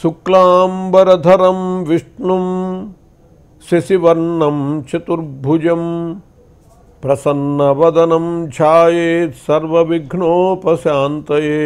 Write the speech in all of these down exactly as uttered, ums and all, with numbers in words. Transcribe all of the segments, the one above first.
శుక్లాంబరధరం విష్ణుం శశివర్ణం చతుర్భుజం ప్రసన్నవదనం ఛాయేత్ సర్వవిఘ్నోపశాంతయే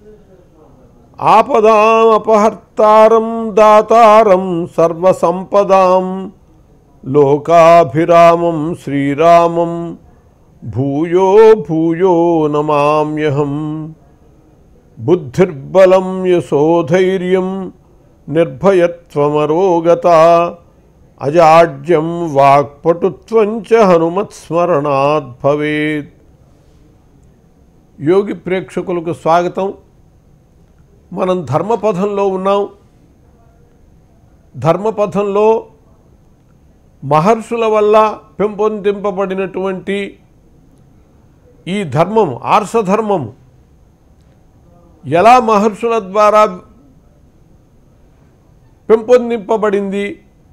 ఆపదామపహర్తారం దాతారం సర్వసంపదాం లోకాభిరామం శ్రీరామం భూయో భూయో నమామ్యహం. బుద్ధిర్బలం యశోధైర్యం నిర్భయత్వమరోగత అజాడ్యం వాక్పటుత్వం చ హనుమత్స్మరణాత్ భవేత్. యోగి ప్రేక్షకులకు స్వాగతం. మనం ధర్మపథంలో ఉన్నాం. ధర్మపథంలో మహర్షుల వల్ల పెంపొందింపబడినటువంటి ఈ ధర్మం, ఆర్షధర్మం ఎలా మహర్షుల ద్వారా పెంపొందింపబడింది,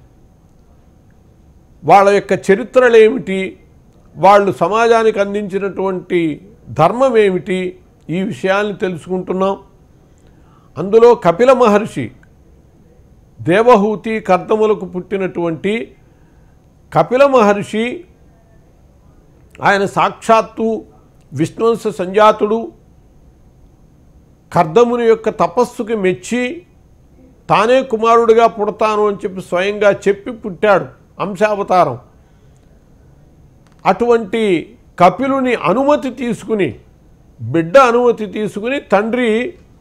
వాళ్ళ యొక్క చరిత్రలు ఏమిటి, వాళ్ళు సమాజానికి అందించినటువంటి ధర్మం ఏమిటి, ఈ విషయాన్ని తెలుసుకుంటున్నాం. అందులో కపిల మహర్షి, దేవహూతి కర్దములకు పుట్టినటువంటి కపిల మహర్షి, ఆయన సాక్షాత్తు విష్ణువంశ సంజాతుడు. కర్దముని యొక్క తపస్సుకి మెచ్చి తానే కుమారుడిగా పుడతాను అని చెప్పి స్వయంగా చెప్పి పుట్టాడు, అంశావతారం. అటువంటి కపిలుని అనుమతి తీసుకుని, బిడ్డ అనుమతి తీసుకుని తండ్రి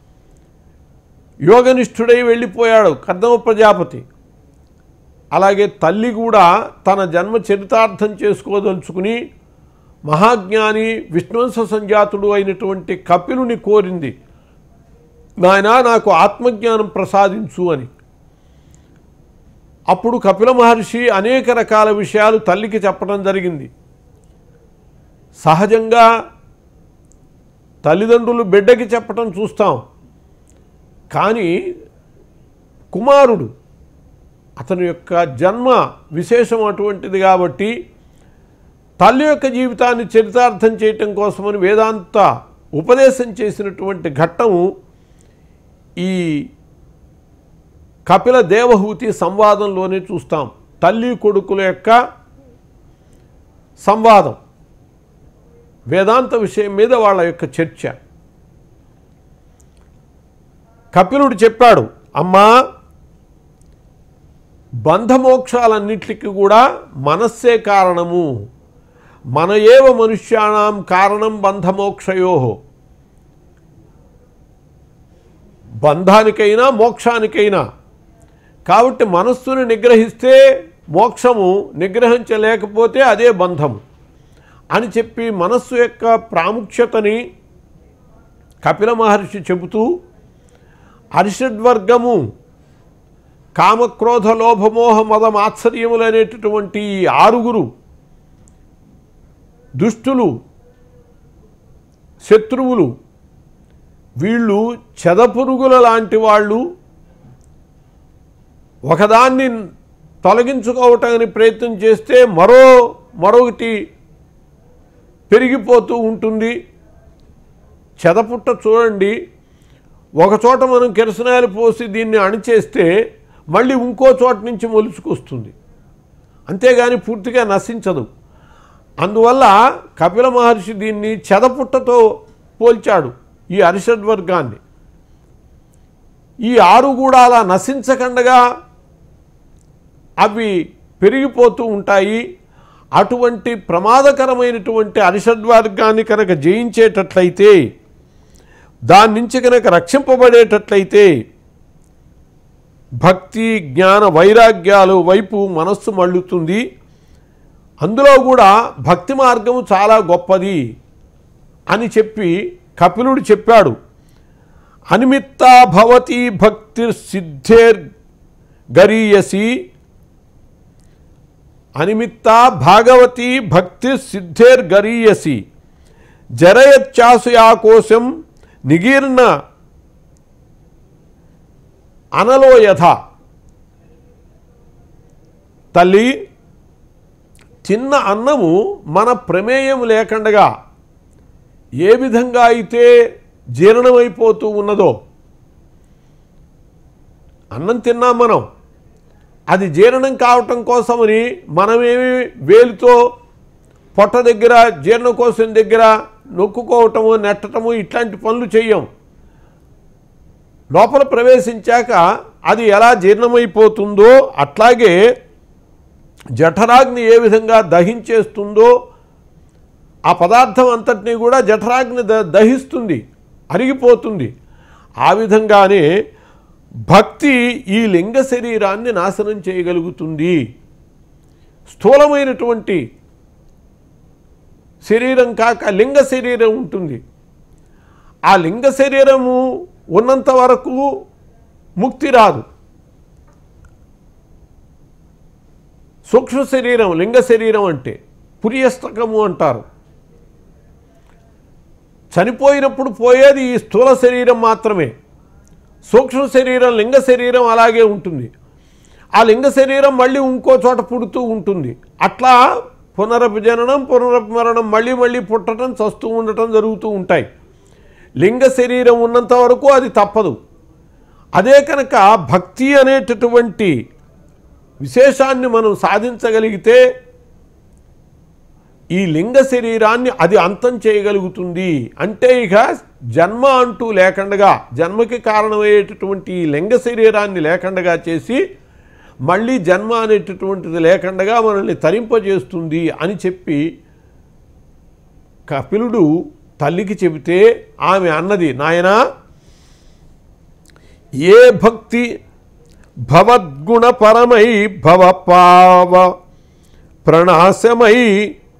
యోగనిష్ఠుడై వెళ్ళిపోయాడు కర్దమ ప్రజాపతి. అలాగే తల్లి కూడా తన జన్మ చరితార్థం చేసుకోదలుచుకుని మహాజ్ఞాని విష్ణువంశ సంజాతుడు అయినటువంటి కపిలుని కోరింది, నాయనా నాకు ఆత్మజ్ఞానం ప్రసాదించు అని. అప్పుడు కపిల మహర్షి అనేక రకాల విషయాలు తల్లికి చెప్పడం జరిగింది. సహజంగా తల్లిదండ్రులు బిడ్డకి చెప్పటం చూస్తాం, కానీ కుమారుడు, అతని యొక్క జన్మ విశేషం అటువంటిది కాబట్టి తల్లి యొక్క జీవితాన్ని చరితార్థం చేయటం కోసమని వేదాంత ఉపదేశం చేసినటువంటి ఘట్టము ఈ కపిల దేవహూతి సంవాదంలోనే చూస్తాం. తల్లి కొడుకుల యొక్క సంవాదం, వేదాంత విషయం మీద వాళ్ళ యొక్క చర్చ. కపిలుడు చెప్పాడు, అమ్మా, బంధమోక్షాలన్నిటికీ కూడా మనస్సే కారణము. మన ఏవ మనుష్యాణం కారణం బంధమోక్షయో. బంధానికైనా మోక్షానికైనా. కాబట్టి మనస్సుని నిగ్రహిస్తే మోక్షము, నిగ్రహించలేకపోతే అదే బంధము అని చెప్పి మనస్సు యొక్క ప్రాముఖ్యతని కపిల మహర్షి చెబుతూ, అరిషడ్వర్గము కామక్రోధ లోభమోహ మద మాత్సర్యములు అనేటటువంటి ఈ ఆరుగురు దుష్టులు, శత్రువులు, వీళ్ళు చెదపురుగుల లాంటి వాళ్ళు. ఒకదాన్ని తొలగించుకోవటానికి ప్రయత్నం చేస్తే మరో మరొకటి పెరిగిపోతూ ఉంటుంది. చెదపుట్ట చూడండి, ఒకచోట మనం కిరసనాయలు పోసి దీన్ని అణిచేస్తే మళ్ళీ ఇంకో చోట నుంచి మొలుచుకొస్తుంది, అంతేగాని పూర్తిగా నశించదు. అందువల్ల కపిల మహర్షి దీన్ని చెదపుట్టతో పోల్చాడు ఈ అరిషడ్వర్గాన్ని. ఈ ఆరు కూడా అలా నశించకుండా అవి పెరిగిపోతూ ఉంటాయి. అటువంటి ప్రమాదకరమైనటువంటి అరిషడ్వర్గాన్ని కనుక జయించేటట్లయితే, దాని నుంచి కనుక రక్షింపబడేటట్లయితే భక్తి, జ్ఞాన, వైరాగ్యాలు వైపు మనస్సు మళ్ళుతుంది. అందులో కూడా భక్తి మార్గము చాలా గొప్పది అని చెప్పి కపిలుడు చెప్పాడు. అనిమిత్తా భవతి భక్తిర్ సిద్ధేర్ గరీయసి, అనిమిత్తా భాగవతి భక్తి సిద్ధేర్ గరీయసి, జరయచ్చాసుయా కోశం నిగీర్ణ అనలో యథ. తల్లి, చిన్న అన్నము మన ప్రమేయం లేకుండా ఏ విధంగా అయితే జీర్ణమైపోతూ ఉన్నదో అన్నం తిన్నాం మనం, అది జీర్ణం కావటం కోసమని మనమేమి వేలుతో పొట్ట దగ్గర జీర్ణకోశం దగ్గర నొక్కుకోవటము నెట్టటము ఇట్లాంటి పనులు చెయ్యం. లోపల ప్రవేశించాక అది ఎలా జీర్ణమైపోతుందో అట్లాగే జఠరాగ్ని ఏ విధంగా దహించేస్తుందో ఆ పదార్థం అంతటినీ కూడా జఠరాగ్ని ద దహిస్తుంది, అరిగిపోతుంది. ఆ విధంగానే భక్తి ఈ లింగ శరీరాన్ని నాశనం చేయగలుగుతుంది. స్థూలమైనటువంటి శరీరం కాక లింగ శరీరం ఉంటుంది. ఆ లింగ శరీరము ఉన్నంత వరకు ముక్తి రాదు. సూక్ష్మ శరీరం లింగ శరీరం అంటే పురియస్తకము అంటారు. చనిపోయినప్పుడు పోయేది ఈ స్థూల శరీరం మాత్రమే. సూక్ష్మ శరీరం లింగ శరీరం అలాగే ఉంటుంది. ఆ లింగ శరీరం మళ్ళీ ఇంకో చోట పుడుతూ ఉంటుంది. అట్లా పునరభిజననం పునరభిమరణం మళ్ళీ మళ్ళీ పుట్టడం చస్తూ ఉండటం జరుగుతూ ఉంటాయి. లింగ శరీరం ఉన్నంత వరకు అది తప్పదు. అదే కనుక భక్తి అనేటటువంటి విశేషాన్ని మనం సాధించగలిగితే ఈ లింగ శరీరాన్ని అది అంతం చేయగలుగుతుంది. అంటే ఇక జన్మ అంటూ లేకుండా జన్మకి కారణమయ్యేటటువంటి ఈ లింగ శరీరాన్ని లేకుండా చేసి మళ్ళీ జన్మ అనేటటువంటిది లేకుండా మనల్ని తరింపజేస్తుంది అని చెప్పి కపిలుడు తల్లికి చెబితే ఆమె అన్నది, నాయనా ఏ భక్తి భవద్గుణపరమై భవపావ ప్రణాశమై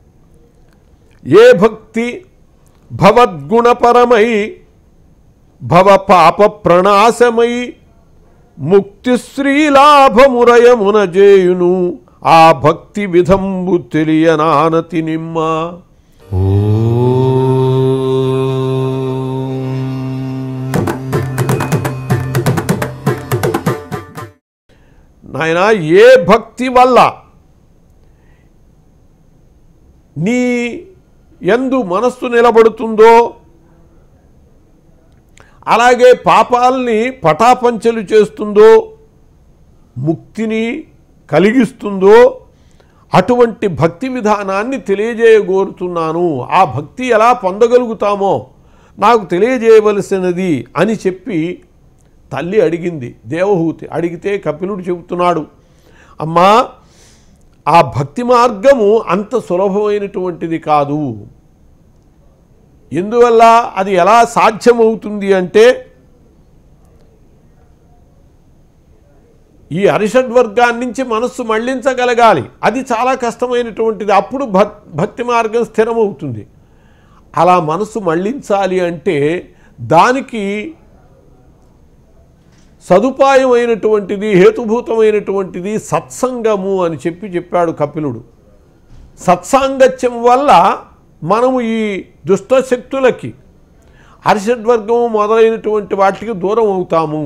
ఏ భక్తి భవద్గుణపరమై భవపాప ప్రణాశమై ముక్తి శ్రీలాభమురయమున జేయును ఆ భక్తి విధంబు తెలియనానతి నిమ్మ. నాయనా ఏ భక్తి వల్ల నీ యందు మనస్సు నిలబడుతుందో అలాగే పాపాలని పటాపంచలు చేస్తుందో ముక్తిని కలిగిస్తుందో అటువంటి భక్తి విధానాన్ని తెలియజేయగోరుతున్నాను. ఆ భక్తి ఎలా పొందగలుగుతామో నాకు తెలియజేయవలసినది అని చెప్పి తల్లి అడిగింది. దేవహూతి అడిగితే కపిలుడు చెబుతున్నాడు, అమ్మా ఆ భక్తి మార్గము అంత సులభమైనటువంటిది కాదు. ఎందువల్ల అది ఎలా సాధ్యమవుతుంది అంటే ఈ అరిషడ్వర్గాన్ని నుంచి మనస్సు మళ్లించగలగాలి. అది చాలా కష్టమైనటువంటిది. అప్పుడు భక్తి మార్గం స్థిరమవుతుంది. అలా మనస్సు మళ్లించాలి అంటే దానికి సదుపాయమైనటువంటిది హేతుభూతమైనటువంటిది సత్సంగము అని చెప్పి చెప్పాడు కపిలుడు. సత్సాంగత్యం వల్ల మనము ఈ దుష్టశక్తులకి అరిషడ్వర్గము మొదలైనటువంటి వాటికి దూరం అవుతాము.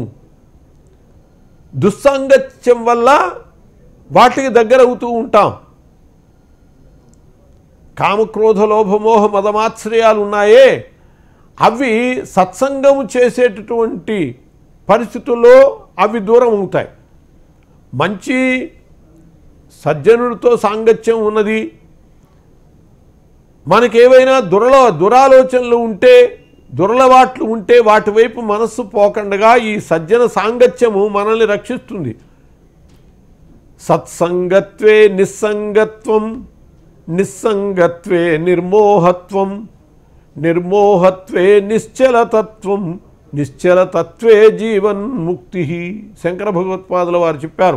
దుస్సాంగత్యం వల్ల వాటికి దగ్గర అవుతూ ఉంటాం. కామక్రోధ లోభమోహ మదమాత్సర్యాలు ఉన్నాయే అవి సత్సంగము చేసేటటువంటి పరిస్థితుల్లో అవి దూరం అవుతాయి. మంచి సజ్జనుడితో సాంగత్యం ఉన్నది, మనకేవైనా దురల దురాలోచనలు ఉంటే దురలవాట్లు ఉంటే వాటి వైపు మనస్సు పోకుండా ఈ సజ్జన సాంగత్యము మనల్ని రక్షిస్తుంది. సత్సంగత్వే నిస్సంగత్వం నిస్సంగత్వే నిర్మోహత్వం నిర్మోహత్వే నిశ్చలతత్వం నిశ్చలతత్వే జీవన్ముక్తి. శంకర భగవత్పాదుల వారు చెప్పారు.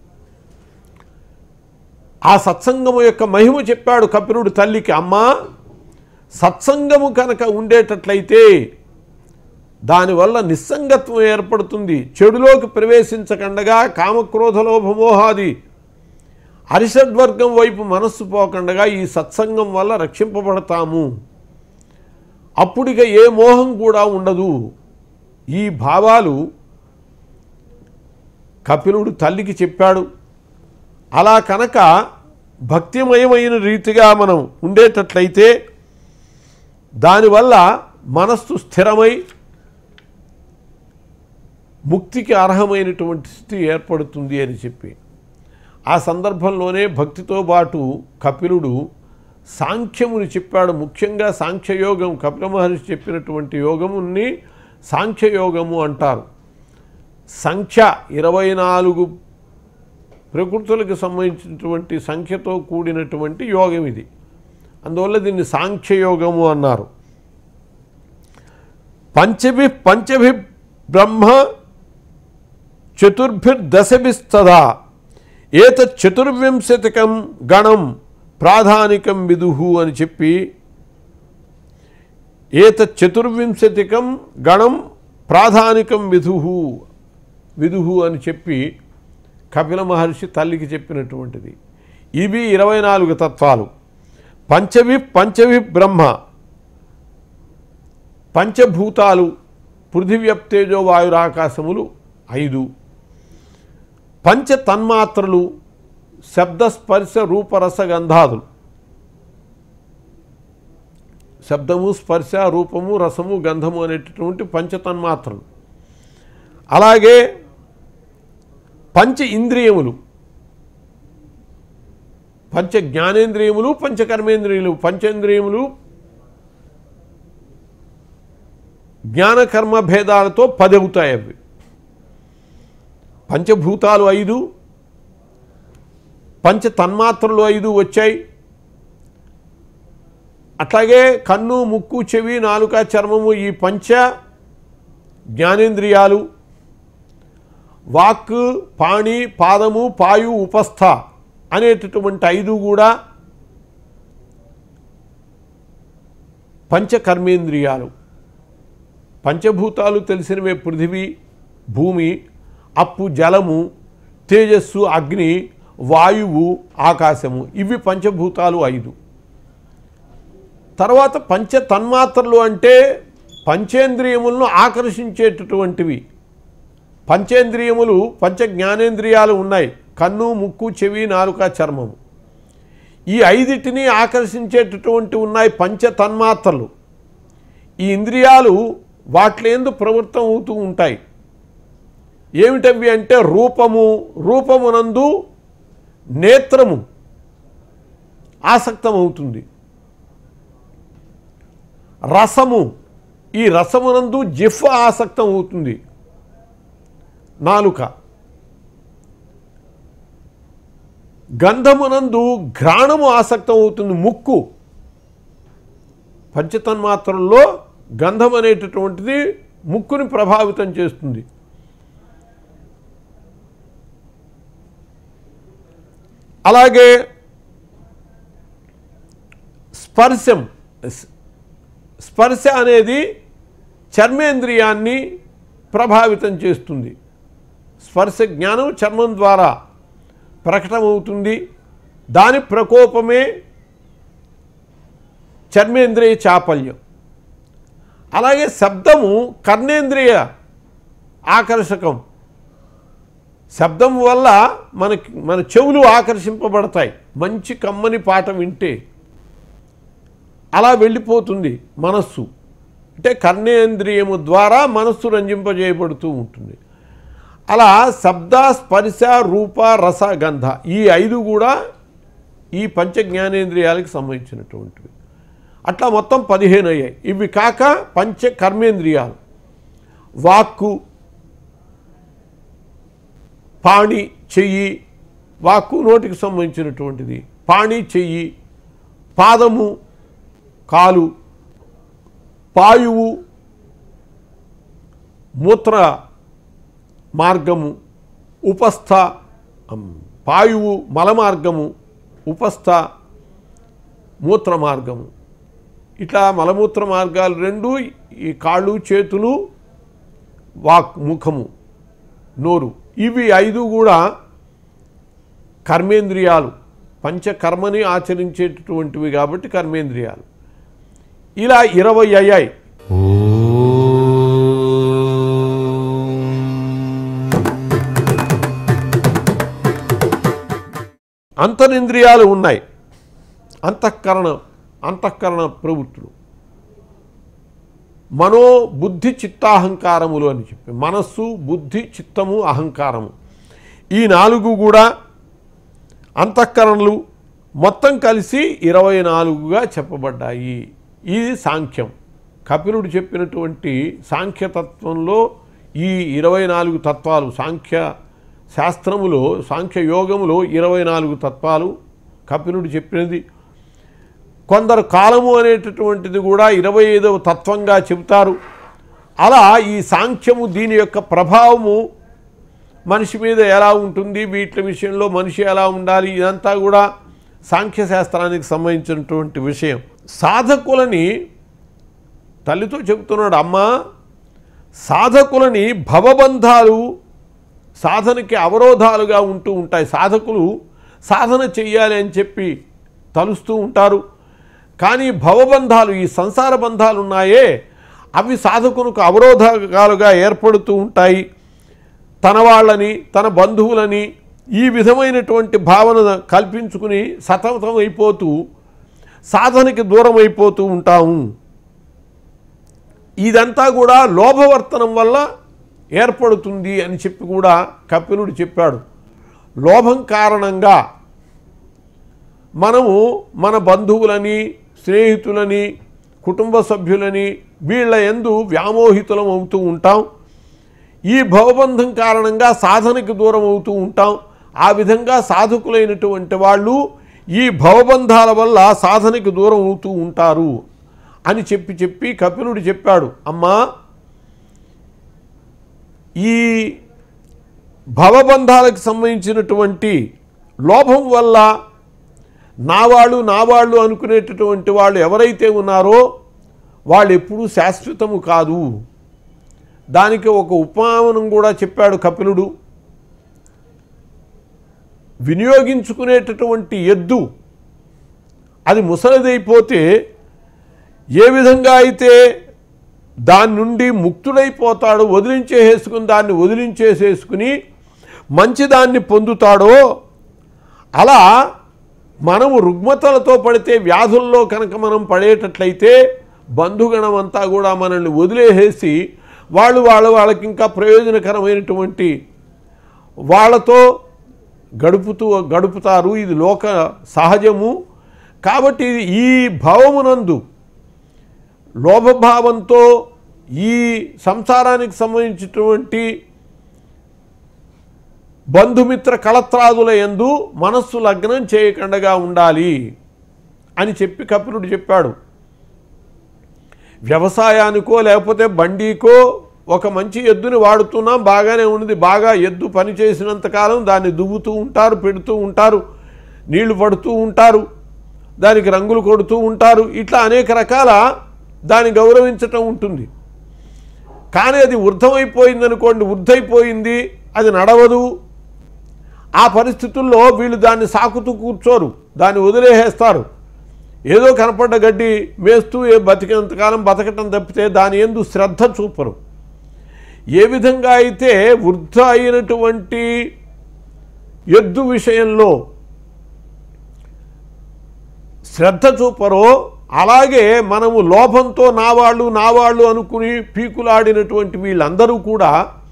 ఆ సత్సంగము యొక్క మహిమ చెప్పాడు కపిలుడు తల్లికి. అమ్మా సత్సంగము కనుక ఉండేటట్లయితే దానివల్ల నిస్సంగత్వం ఏర్పడుతుంది. చెడులోకి ప్రవేశించకుండగా కామక్రోధలోభమోహాది అరిషడ్వర్గం వైపు మనస్సు పోకుండగా ఈ సత్సంగం వల్ల రక్షింపబడతాము. అప్పుడిక ఏ మోహం కూడా ఉండదు. ఈ భావాలు కపిలుడు తల్లికి చెప్పాడు. అలా కనుక భక్తిమయమైన రీతిగా మనం ఉండేటట్లయితే దానివల్ల మనస్సు స్థిరమై ముక్తికి అర్హమైనటువంటి స్థితి ఏర్పడుతుంది అని చెప్పి ఆ సందర్భంలోనే భక్తితో పాటు కపిలుడు సాంఖ్యముని చెప్పాడు. ముఖ్యంగా సాంఖ్యయోగం, కపిల మహర్షి చెప్పినటువంటి యోగముని సాంఖ్యయోగము అంటారు. సంఖ్య ఇరవై నాలుగు ప్రకృతులకు సంబంధించినటువంటి సంఖ్యతో కూడినటువంటి యోగం ఇది. అందువల్ల దీన్ని సాంఖ్యయోగము అన్నారు. పంచభి పంచభి బ్రహ్మ చతుర్భిర్దశభిస్తదా ఏతత్ చతుర్వింశతికం గణం ప్రాధానికం విదుహు అని చెప్పి ఏతత్ చతుర్వింశతికం గణం ప్రాధానికం విదుహు విదుహు అని చెప్పి కపిల మహర్షి తల్లికి చెప్పినటువంటిది. ఇవి ఇరవై నాలుగు తత్వాలు. పంచభి పంచభి బ్రహ్మ పంచభూతాలు పృథివ్యప్తేజో వాయురాకాశములు ఐదు. పంచ తన్మాత్రలు శబ్దస్పర్శ రూపరసగంధాదులు, శబ్దము స్పర్శ రూపము రసము గంధము అనేటటువంటి పంచతన్మాత్రలు. అలాగే పంచ ఇంద్రియములు, పంచ జ్ఞానేంద్రియములు పంచ కర్మేంద్రియములు. పంచేంద్రియములు జ్ఞానకర్మ భేదాలతో పది అవుతాయి. అవి పంచభూతాలు ఐదు, పంచ తన్మాత్రలు ఐదు వచ్చాయి. అట్లాగే కన్ను ముక్కు చెవి నాలుక చర్మము ఈ పంచ జ్ఞానేంద్రియాలు. వాక్ పాణి పాదము పాయు ఉపస్థ అనేటటువంటి ఐదు కూడా పంచకర్మేంద్రియాలు. పంచభూతాలు తెలిసినవే పృథివీ భూమి, అప్పు జలము, తేజస్సు అగ్ని, వాయువు ఆకాశము. ఇవి పంచభూతాలు ఐదు. తర్వాత పంచ తన్మాత్రలు అంటే పంచేంద్రియములను ఆకర్షించేటటువంటివి. పంచేంద్రియములు పంచ జ్ఞానేంద్రియాలు ఉన్నాయి, కన్ను ముక్కు చెవి నాలుక చర్మము. ఈ ఐదిటిని ఆకర్షించేటటువంటి ఉన్నాయి పంచ తన్మాత్రలు. ఈ ఇంద్రియాలు వాట్లేందు ప్రవృత్తం అవుతూ ఉంటాయి. ఏమిటవి అంటే రూపము, రూపమునందు నేత్రము ఆసక్తమవుతుంది. రసము, ఈ రసమునందు జిహ్వ ఆసక్తం అవుతుంది, నాలుక. గంధమునందు ఘ్రాణము ఆసక్తం అవుతుంది, ముక్కు. పంచతన్మాత్రల్లో గంధం అనేటటువంటిది ముక్కుని ప్రభావితం చేస్తుంది. అలాగే స్పర్శం, స్పర్శ అనేది చర్మేంద్రియాన్ని ప్రభావితం చేస్తుంది. స్పర్శ జ్ఞానం చర్మం ద్వారా ప్రకటమవుతుంది. దాని ప్రకోపమే చర్మేంద్రియ చాపల్యం. అలాగే శబ్దము కర్ణేంద్రియ ఆకర్షకం. శబ్దం వల్ల మనకి మన చెవులు ఆకర్షింపబడతాయి. మంచి కమ్మని పాట వింటే అలా వెళ్ళిపోతుంది మనస్సు. అంటే కర్ణేంద్రియము ద్వారా మనస్సు రంజింపజేయబడుతూ ఉంటుంది. అలా శబ్ద స్పర్శ రూప రస గంధ ఈ ఐదు కూడా ఈ పంచ జ్ఞానేంద్రియాలకు సంబంధించినటువంటివి. అట్లా మొత్తం పదిహేను అయ్యాయి. ఇవి కాక పంచ కర్మేంద్రియాలు, వాక్కు, పాణి చెయ్యి, వాక్కు నోటికి సంబంధించినటువంటిది, పాణి చెయ్యి, పాదము కాలు, పాయువు మూత్ర మార్గము, ఉపస్థ పాయువు మల మార్గము, ఉపస్థ మూత్ర మార్గము. ఇట్లా మలమూత్ర మార్గాలు రెండు, ఈ కాళ్ళు చేతులు వాక్ ముఖము నోరు, ఇవి ఐదు కూడా కర్మేంద్రియాలు, పంచకర్మని ఆచరించేటటువంటివి కాబట్టి కర్మేంద్రియాలు. ఇలా ఇరవై అయ్యాయి. అంతరింద్రియాలు ఉన్నాయి. అంతఃకరణ అంతఃకరణ ప్రవృత్తులు. మనో బుద్ధి చిత్తాహంకారములు అని చెప్పి మనస్సు, బుద్ధి, చిత్తము, అహంకారము ఈ నాలుగు కూడా అంతఃకరణలు మొత్తం కలిసి ఇరవై నాలుగుగా చెప్పబడ్డాయి. ఇది సాంఖ్యం. కపిలుడు చెప్పినటువంటి సాంఖ్యతత్వంలో ఈ ఇరవై నాలుగు తత్వాలు సాంఖ్య శాస్త్రములో సాంఖ్య యోగములో ఇరవై నాలుగు తత్వాలు కపిలుడు చెప్పినది. కొందరు కాలము అనేటటువంటిది కూడా ఇరవై ఐదవ తత్వంగా చెబుతారు. అలా ఈ సాంఖ్యము దీని యొక్క ప్రభావము మనిషి మీద ఎలా ఉంటుంది, వీటి విషయంలో మనిషి ఎలా ఉండాలి, ఇదంతా కూడా సాంఖ్యశాస్త్రానికి సంబంధించినటువంటి విషయం. సాధకులని తల్లితో చెబుతున్నాడు, అమ్మ సాధకులని భవబంధాలు సాధనకి అవరోధాలుగా ఉంటూ ఉంటాయి. సాధకులు సాధన చెయ్యాలి అని చెప్పి తలుస్తూ ఉంటారు, కానీ భవబంధాలు ఈ సంసార బంధాలు ఉన్నాయే అవి సాధకునికి అవరోధాలుగా ఏర్పడుతూ ఉంటాయి. తన వాళ్ళని, తన బంధువులని ఈ విధమైనటువంటి భావన కల్పించుకుని సతమతం అయిపోతూ సాధనకి దూరం అయిపోతూ ఉంటాము. ఇదంతా కూడా లోభవర్తనం వల్ల ఏర్పడుతుంది అని చెప్పి కూడా కపిలుడు చెప్పాడు. లోభం కారణంగా మనము మన బంధువులని, స్నేహితులని, కుటుంబ సభ్యులని వీళ్ళ యందు వ్యామోహితులం అవుతూ ఉంటాం. ఈ భవబంధం కారణంగా సాధనకి దూరం అవుతూ ఉంటాం. ఆ విధంగా సాధకులైనటువంటి వాళ్ళు ఈ భవబంధాల వల్ల సాధనకి దూరం అవుతూ ఉంటారు అని చెప్పి చెప్పి కపిలుడు చెప్పాడు, అమ్మా ఈ భవబంధాలకు సంబంధించినటువంటి లోభం వల్ల నావాళ్ళు నావాళ్ళు అనుకునేటటువంటి వాళ్ళు ఎవరైతే ఉన్నారో వాళ్ళు ఎప్పుడూ శాశ్వతము కాదు. దానికి ఒక ఉపమానం కూడా చెప్పాడు కపిలుడు. వినియోగించుకునేటటువంటి ఎద్దు అది ముసలిదైపోతే ఏ విధంగా అయితే దాని నుండి ముక్తుడైపోతాడో, వదిలించేసేసుకుని దాన్ని వదిలించేసేసుకుని మంచిదాన్ని పొందుతాడో, అలా మనము రుగ్మతలతో పడితే వ్యాధుల్లో కనుక మనం పడేటట్లయితే బంధుగణం అంతా కూడా మనల్ని వదిలేసేసి వాళ్ళు వాళ్ళ వాళ్ళకి ఇంకా ప్రయోజనకరమైనటువంటి వాళ్ళతో గడుపుతూ గడుపుతారు. ఇది లోక సహజము. కాబట్టి ఈ భావమునందు లోభభావంతో ఈ సంసారానికి సంబంధించినటువంటి బంధుమిత్ర కళత్రాదుల యందు మనస్సు లగ్నం చేయకుండా ఉండాలి అని చెప్పి కపిలుడు చెప్పాడు. వ్యవసాయానికో లేకపోతే బండికో ఒక మంచి ఎద్దుని వాడుతున్నాం, బాగానే ఉన్నది. బాగా ఎద్దు పని చేసినంతకాలం దాన్ని దువ్వుతూ ఉంటారు, పెడుతూ ఉంటారు, నీళ్లు పడుతూ ఉంటారు, దానికి రంగులు కొడుతూ ఉంటారు. ఇట్లా అనేక రకాల దాన్ని గౌరవించటం ఉంటుంది. కానీ అది వృద్ధమైపోయింది అనుకోండి, వృద్ధైపోయింది, అది నడవదు. ఆ పరిస్థితుల్లో వీళ్ళు దాన్ని సాకుతూ కూర్చోరు, దాన్ని వదిలేసేస్తారు. ఏదో కనపడ్డ గడ్డి మేస్తూ ఏ బతికినంతకాలం బతకటం తప్పితే దాని యందు శ్రద్ధ చూపరు. ఏ విధంగా అయితే వృద్ధ అయినటువంటి ఎద్దు విషయంలో శ్రద్ధ చూపరో, అలాగే మనము లోభంతో నావాళ్ళు నావాళ్ళు అనుకుని పీకులాడినటువంటి వీళ్ళందరూ కూడా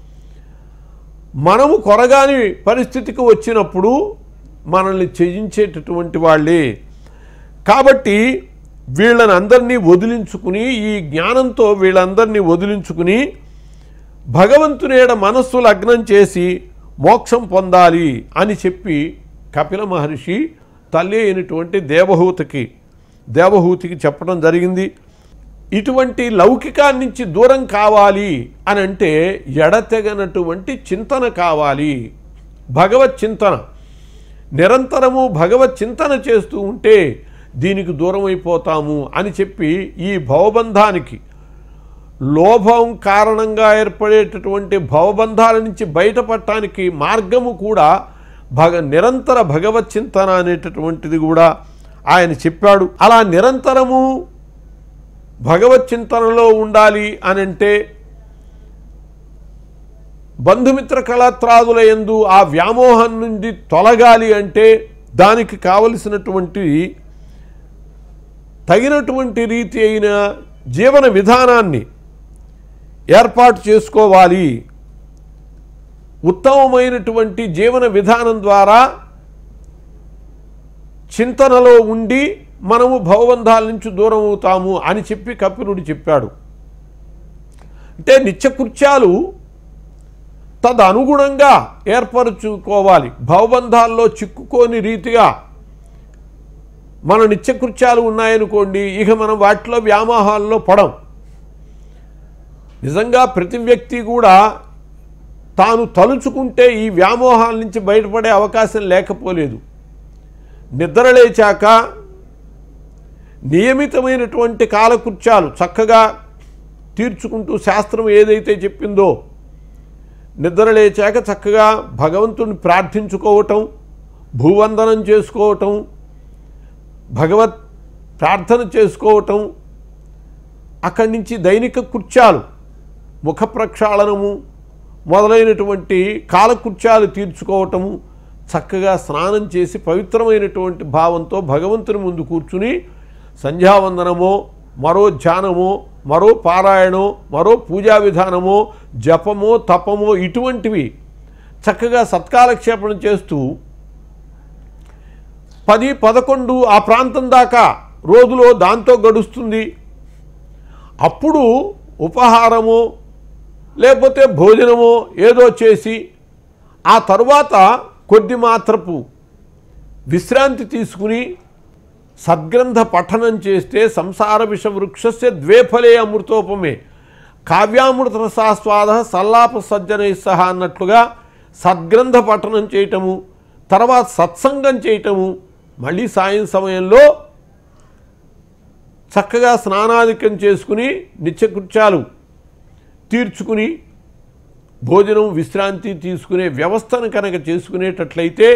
మనము కొరగాని పరిస్థితికి వచ్చినప్పుడు మనల్ని త్యజించేటటువంటి వాళ్ళే. కాబట్టి వీళ్ళని అందరినీ వదిలించుకుని, ఈ జ్ఞానంతో వీళ్ళందరినీ వదిలించుకుని భగవంతునేడ మనస్సు లగ్నం చేసి మోక్షం పొందాలి అని చెప్పి కపిల మహర్షి తల్లి అయినటువంటి దేవహూతికి దేవహూతికి చెప్పడం జరిగింది. ఇటువంటి లౌకికాన్ని నుంచి దూరం కావాలి అని అంటే ఎడతెగనటువంటి చింతన కావాలి. భగవత్ చింతన నిరంతరము భగవత్ చింతన చేస్తూ ఉంటే దీనికి దూరం అయిపోతాము అని చెప్పి ఈ భవబంధానికి, లోభం కారణంగా ఏర్పడేటటువంటి భవబంధాల నుంచి బయటపడటానికి మార్గము కూడా భగ నిరంతర భగవత్ చింతన అనేటటువంటిది కూడా ఆయన చెప్పాడు. అలా నిరంతరము భగవత్ చింతనలో ఉండాలి అనంటే బంధుమిత్ర కళత్రాదుల యందు ఆ వ్యామోహం నుండి తొలగాలి అంటే దానికి కావలసినటువంటి తగినటువంటి రీతి అయిన జీవన విధానాన్ని ఏర్పాటు చేసుకోవాలి. ఉత్తమమైనటువంటి జీవన విధానం ద్వారా చింతనలో ఉండి మనము భవబంధాల నుంచి దూరం అవుతాము అని చెప్పి కపిలుడు చెప్పాడు. అంటే నిత్యకృత్యాలు తదనుగుణంగా ఏర్పరచుకోవాలి. భవబంధాల్లో చిక్కుకోని రీతిగా మన నిత్యకృత్యాలు ఉన్నాయనుకోండి, ఇక మనం వాటిలో వ్యామోహాల్లో పడం. నిజంగా ప్రతి వ్యక్తి కూడా తాను తలుచుకుంటే ఈ వ్యామోహాల నుంచి బయటపడే అవకాశం లేకపోలేదు. నిద్ర లేచాక నియమితమైనటువంటి కాలకృత్యాలు చక్కగా తీర్చుకుంటూ శాస్త్రం ఏదైతే చెప్పిందో నిద్ర లేచాక చక్కగా భగవంతుని ప్రార్థించుకోవటం, భూవందనం చేసుకోవటం, భగవత్ ప్రార్థన చేసుకోవటం, అక్కడి నుంచి దైనిక కృత్యాలు ముఖ ప్రక్షాళనము మొదలైనటువంటి కాలకృత్యాలు తీర్చుకోవటము, చక్కగా స్నానం చేసి పవిత్రమైనటువంటి భావంతో భగవంతుని ముందు కూర్చుని సంధ్యావందనమో మరో ధ్యానమో మరో పారాయణో మరో పూజా విధానమో జపమో తపమో ఇటువంటివి చక్కగా సత్కాలక్షేపణ చేస్తూ పది పదకొండు ఆ ప్రాంతం దాకా రోజులో దాంతో గడుస్తుంది. అప్పుడు ఉపహారమో లేకపోతే భోజనమో ఏదో చేసి ఆ తరువాత కొద్ది మాత్రపు విశ్రాంతి తీసుకుని సద్గ్రంథ పఠనం చేస్తే సంసార విషవృక్షస్య ద్వేఫలే అమృతోపమే కావ్యామృత రసాస్వాద సల్లాప సజ్జనై సహా అన్నట్లుగా సద్గ్రంథ పఠనం చేయటము, తర్వాత సత్సంగం చేయటము, మళ్ళీ సాయం సమయంలో చక్కగా స్నానాధికం చేసుకుని నిత్యకృత్యాలు తీర్చుకుని భోజనం విశ్రాంతి తీసుకునే వ్యవస్థను కనుక చేసుకునేటట్లయితే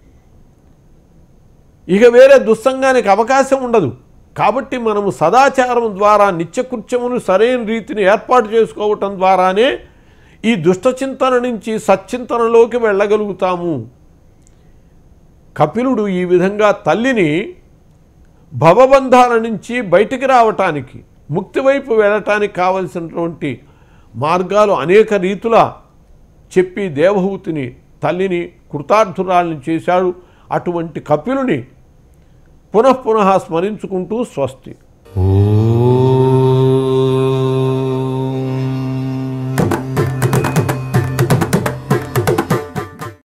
ఇక వేరే దుస్సంగానికి అవకాశం ఉండదు. కాబట్టి మనము సదాచారం ద్వారా నిత్యకృత్యమును సరైన రీతిని ఏర్పాటు చేసుకోవటం ద్వారానే ఈ దుష్టచింతన నుంచి సచ్చింతనలోకి వెళ్ళగలుగుతాము. కపిలుడు ఈ విధంగా తల్లిని భవబంధాల నుంచి బయటికి రావటానికి, ముక్తి వైపు వెళ్ళటానికి కావలసినటువంటి మార్గాలు అనేక రీతుల చెప్పి దేవహూతిని తల్లిని కృతార్థురాలని చేశాడు. అటువంటి కపిలుని పునః పునః స్మరించుకుంటూ స్వస్తి.